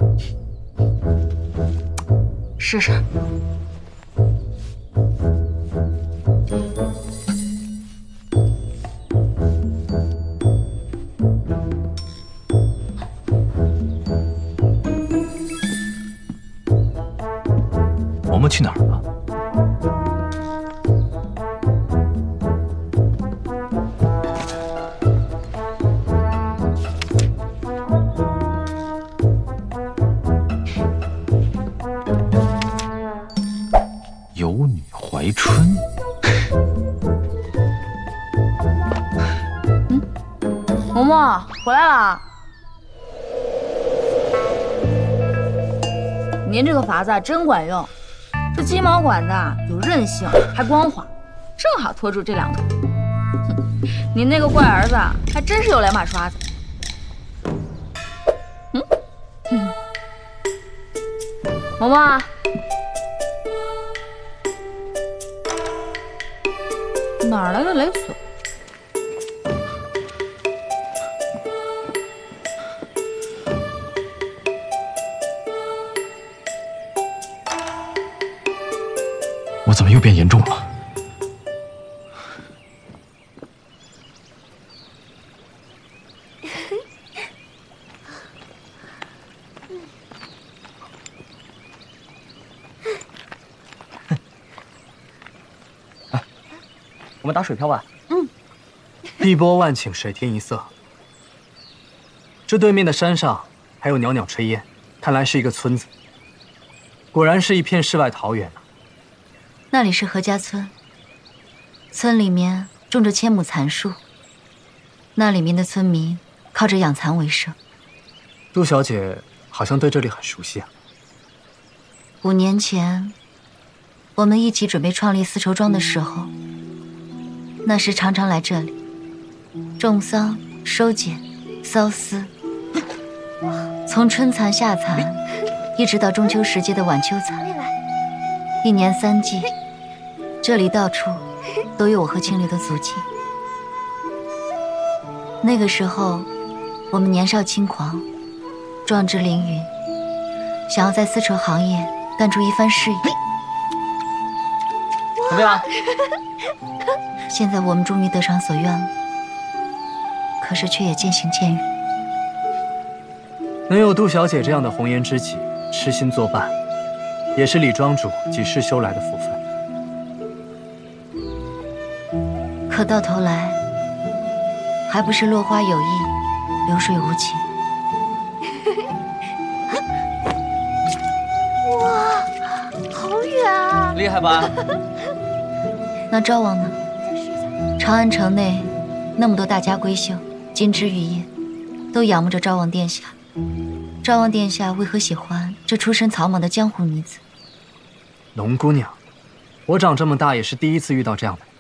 试试。 嬷嬷去哪儿了？有女怀春。 嬷嬷回来了。您这个法子啊真管用，这鸡毛管子啊有韧性还光滑，正好拖住这两头。哼，您那个乖儿子啊还真是有两把刷子。嬷嬷，哪儿来的雷索？ 我怎么又变严重了？ 我们打水漂吧。 碧波万顷，水天一色。这对面的山上还有袅袅炊烟，看来是一个村子。果然是一片世外桃源啊。 那里是何家村，村里面种着千亩蚕树，那里面的村民靠着养蚕为生。 杜小姐好像对这里很熟悉啊。 5年前，我们一起准备创立丝绸庄的时候，那时常常来这里种桑、收剪、缫丝，从春蚕、夏蚕，一直到中秋时节的晚秋蚕，1年3季，这里到处都有我和青柳的足迹。那个时候，我们年少轻狂，壮志凌云，想要在丝绸行业干出一番事业。 怎么样？ 现在我们终于得偿所愿了，可是却也渐行渐远。 能有杜小姐这样的红颜知己痴心作伴，也是李庄主几世修来的福分。 可到头来，还不是落花有意，流水无情。 哇，好远啊！ 厉害吧？ 那赵王呢？长安城内那么多大家闺秀，金枝玉叶，都仰慕着赵王殿下。赵王殿下为何喜欢这出身草莽的江湖女子？ 龙姑娘，我长这么大也是第一次遇到这样的人。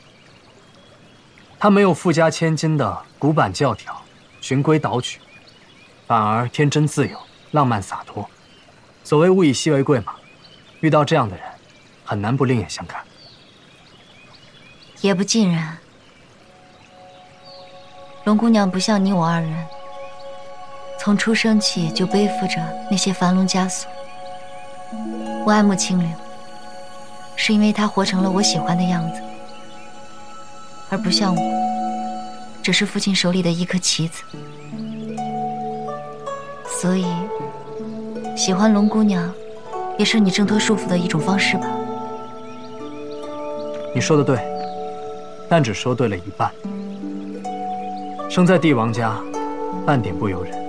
她没有富家千金的古板教条、循规蹈矩，反而天真自由、浪漫洒脱。所谓物以稀为贵嘛，遇到这样的人，很难不另眼相看。 也不尽然。龙姑娘不像你我二人，从出生起就背负着那些繁笼枷锁。我爱慕清流，是因为她活成了我喜欢的样子，而不像我，只是父亲手里的一颗棋子。所以，喜欢龙姑娘，也是你挣脱束缚的一种方式吧？ 你说的对，但只说对了一半。生在帝王家，半点不由人。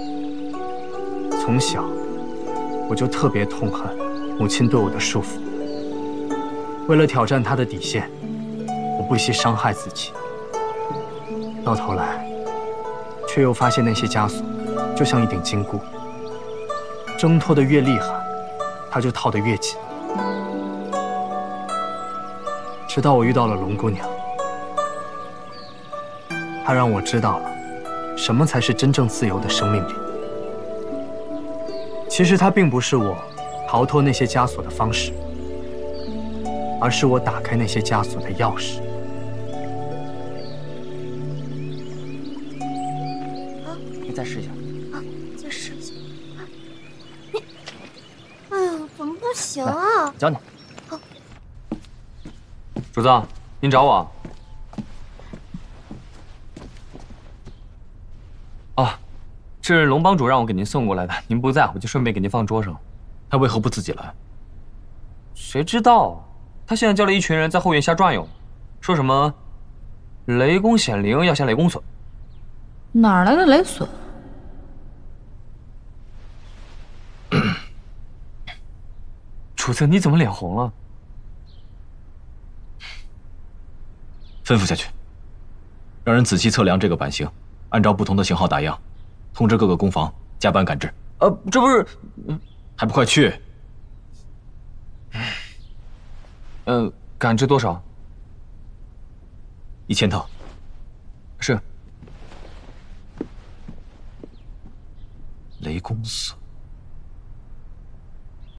从小，我就特别痛恨母亲对我的束缚。为了挑战她的底线，我不惜伤害自己。到头来，却又发现那些枷锁就像一顶金箍，挣脱得越厉害，它就套得越紧。直到我遇到了龙姑娘，她让我知道了什么才是真正自由的生命力。其实它并不是我逃脱那些枷锁的方式，而是我打开那些枷锁的钥匙。 你再试一下。 再试一下。 行啊。 教你。主子，您找我？啊，是龙帮主让我给您送过来的，您不在，我就顺便给您放桌上。 他为何不自己来？ 谁知道啊？他现在叫了一群人在后院瞎转悠，说什么雷公显灵，要下雷公笋。 哪儿来的雷笋？ 主子，你怎么脸红了？ 吩咐下去，让人仔细测量这个版型，按照不同的型号打样，通知各个工坊加班赶制。 这不是， 还不快去！ 赶制多少 ？1000套。 是。 雷公笋。